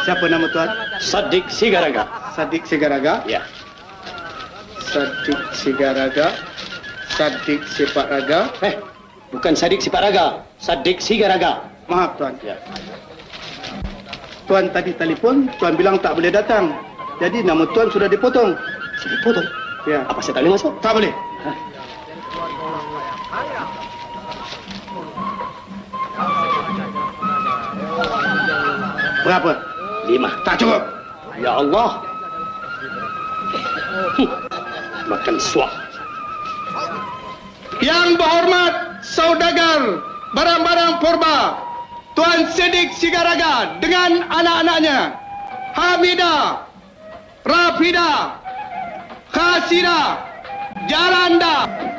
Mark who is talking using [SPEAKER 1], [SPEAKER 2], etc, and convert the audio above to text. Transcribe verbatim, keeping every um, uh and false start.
[SPEAKER 1] Siapa nama tuan?
[SPEAKER 2] Sadik Sigaraga.
[SPEAKER 1] Sadik Sigaraga?
[SPEAKER 2] Ya.
[SPEAKER 1] Sadik Sigaraga. Sadik Sipak Raga.
[SPEAKER 2] Eh, bukan Sadik Sipak Raga. Sadik Sigaraga.
[SPEAKER 1] Maaf tuan.
[SPEAKER 2] Ya.
[SPEAKER 1] Tuan tadi telefon, tuan bilang tak boleh datang. Jadi nama tuan sudah dipotong.
[SPEAKER 2] Sudah dipotong?
[SPEAKER 1] Ya.
[SPEAKER 2] Apa saya tak boleh masuk?
[SPEAKER 1] Tak boleh.
[SPEAKER 2] Hah?
[SPEAKER 1] Berapa?
[SPEAKER 2] Lima.
[SPEAKER 1] Tak cukup.
[SPEAKER 2] Ya Allah. Hm. Makan suap.
[SPEAKER 1] Yang berhormat saudagar barang-barang purba Tuan Sadik Sigaraga dengan anak-anaknya Hamidah, Rafidah, Khasidah, Jaranda,